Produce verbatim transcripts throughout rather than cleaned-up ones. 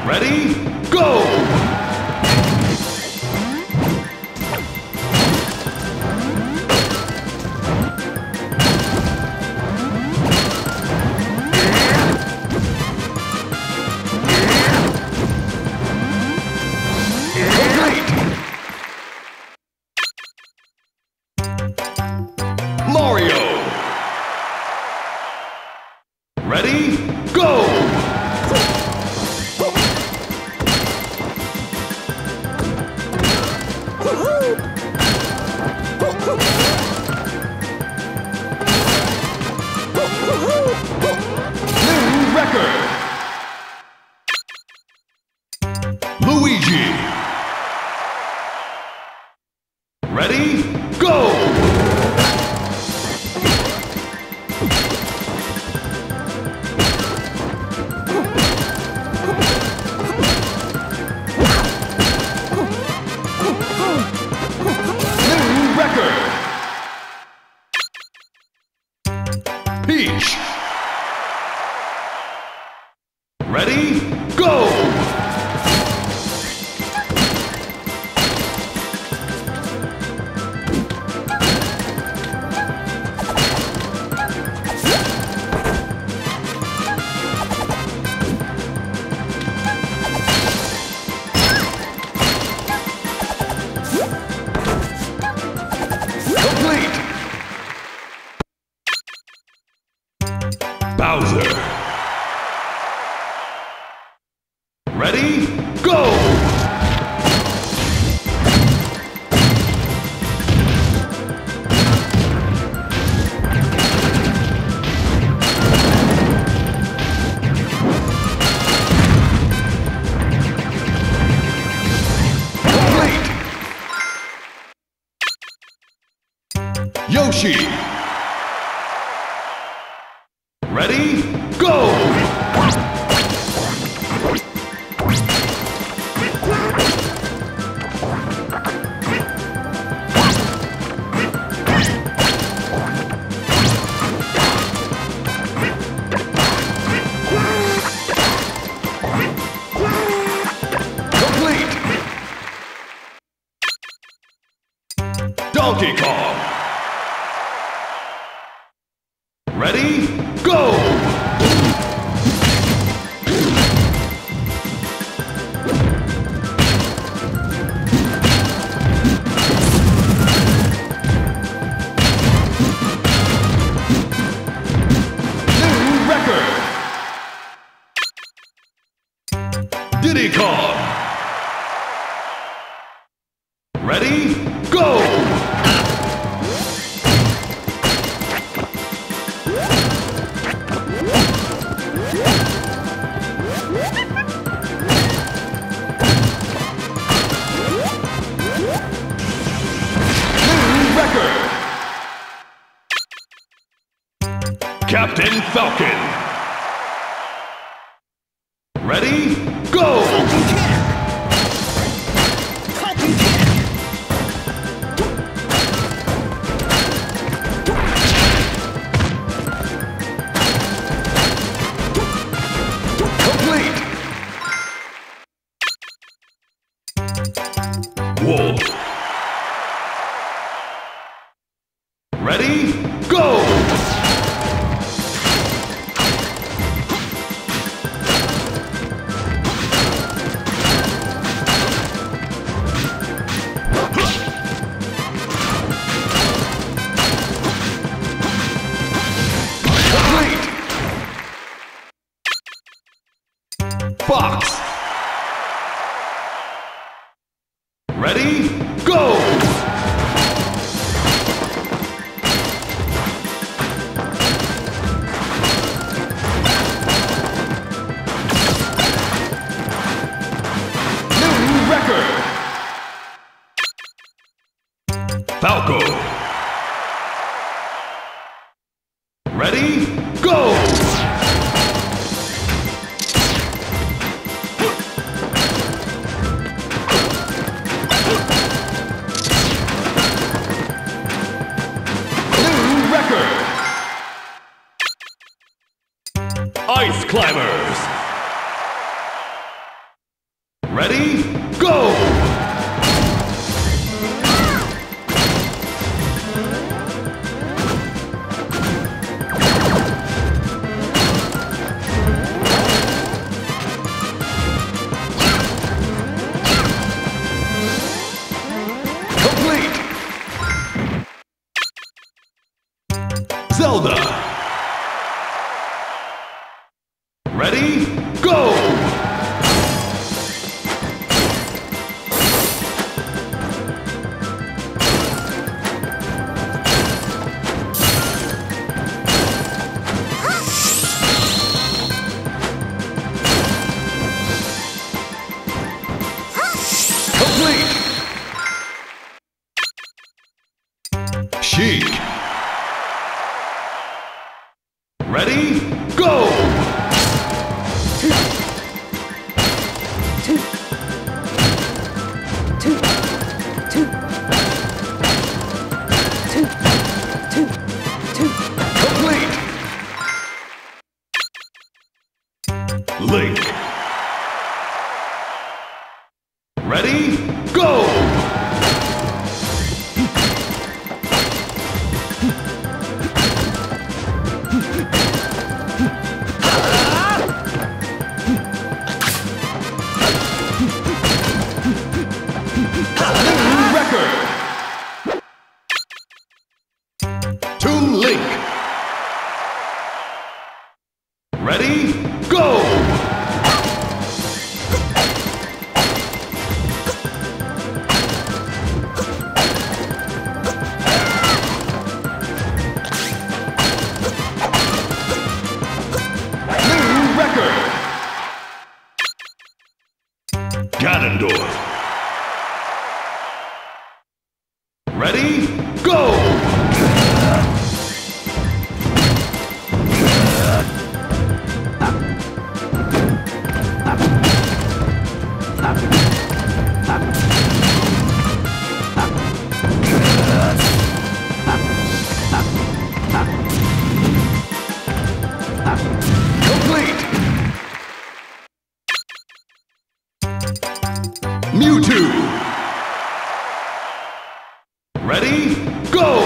Ready, go! Mario! Ready, go! New record! Luigi! Ready, go! Peach! Ready, go! Complete! Bowser! Ready, go! Complete! Yoshi! Ready, go! Complete! Donkey Kong! Ready, go! New record! Diddy Kong! Ready, go! Captain Falcon! Ready, go! Complete! Wolf! Ready, go! Fox! Ready, go! New record! Falco! Ready, go! Ice Climbers! Ready, go! Complete! Zelda! Ready, go! Complete! Sheik! Ready, go! Two. Two. Two. Two. Two. Two. Complete! Link! Ready, go! New record! Toon Link! Ready, go! New record! Ganondorf! Ready, go! Complete! Mewtwo! Ready, go!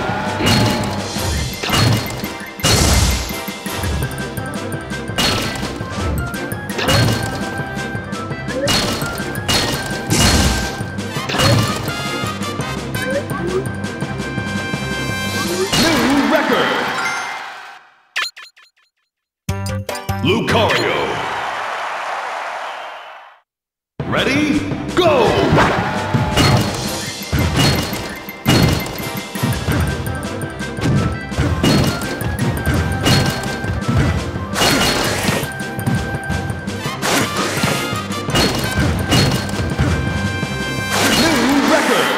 New record! Lucario! Ready, go! New record!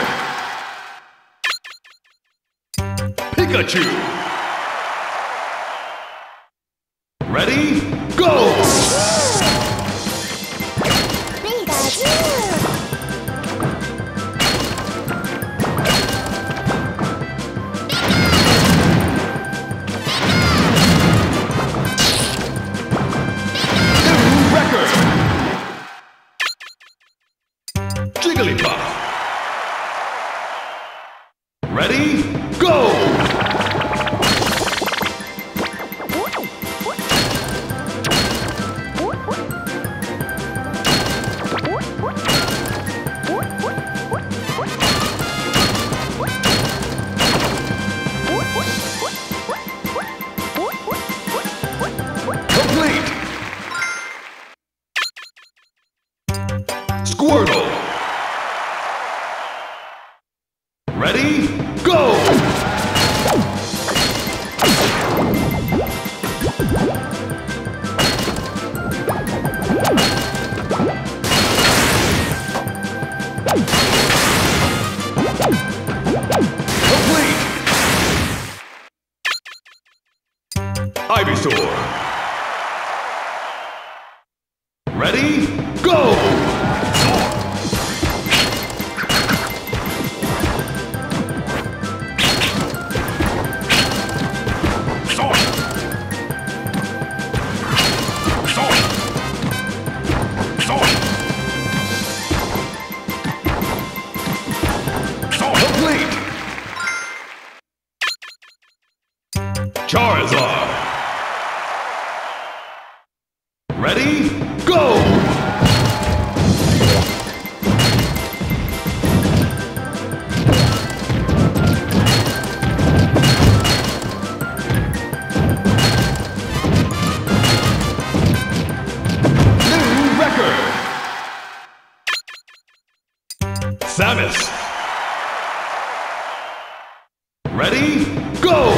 Pikachu! Ready, go! New record! Jigglypuff! Ready, go! Complete! Squirtle! Ready, go! Complete! Ivysaur! Ready, go! Charizard. Ready, go! New record! Samus. Ready, go!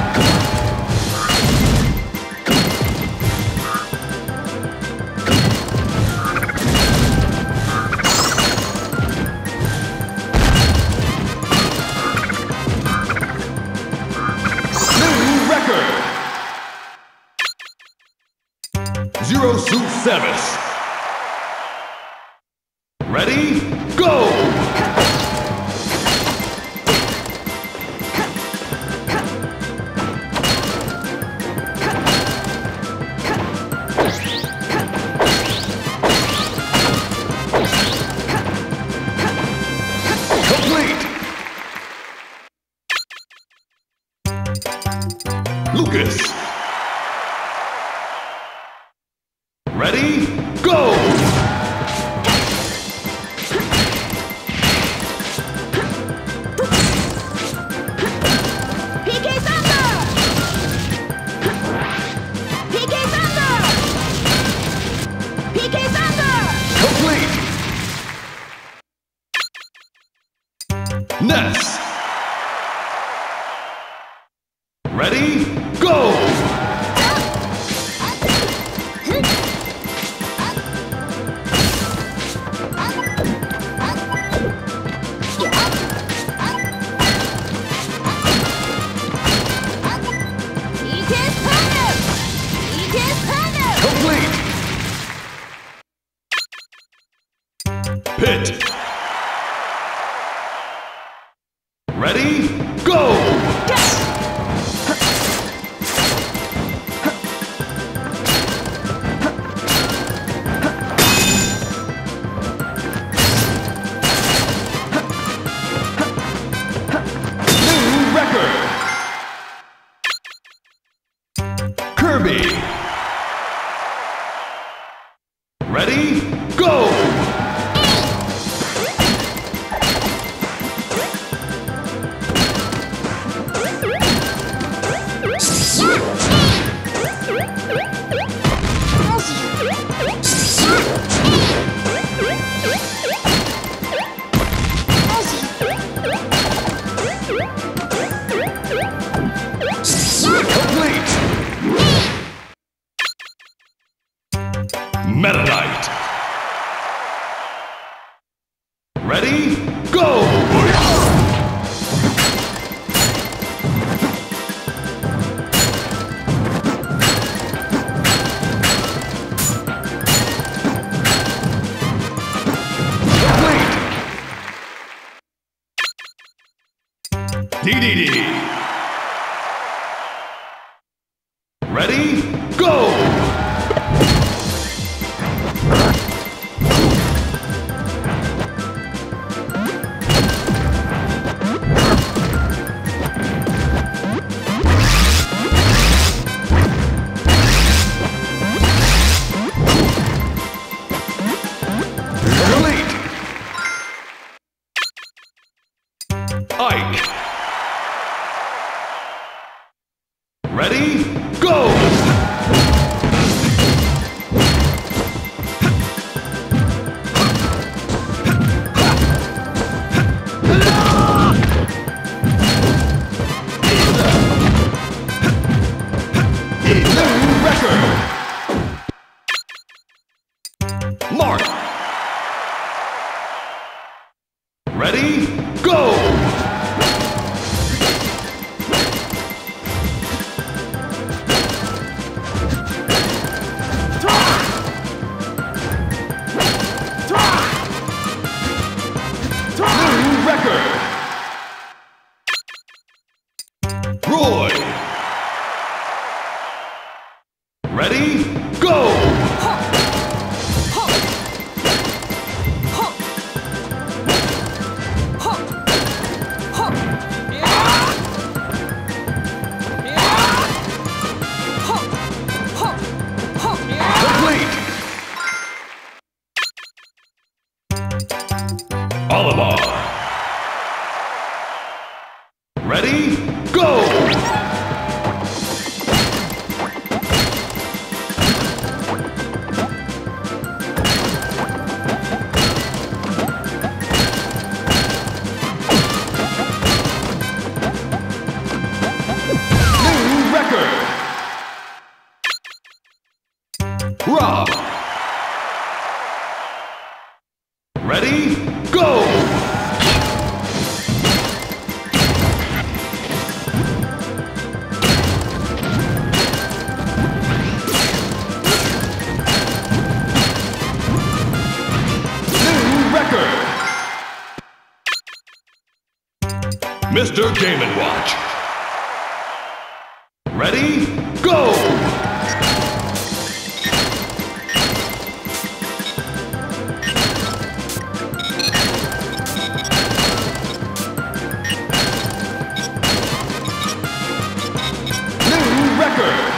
Zero Suit Samus. Ready, go! Complete! Lucas. Ready, go! P K Thunder! P K Thunder! P K Thunder! Complete! Ness. Ready, go! Complete! Pit. Ready, go! New record! Kirby. Ready, go! Complete! Meta Knight. Ready, go! Complete! D D D. Ready, go! Delete! Ike. Ready, go! New record! Mark. Ready, go! New record! Roy. Ready, go! Rob. Ready, go! New record! Mister Game and Watch. Ready, go! New record!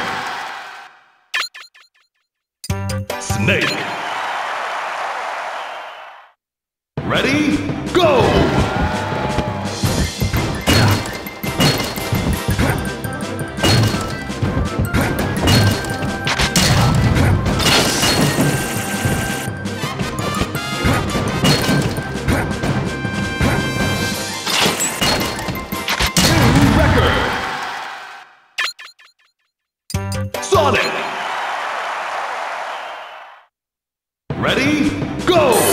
Snake. Ready, go! Sonic! Ready, go!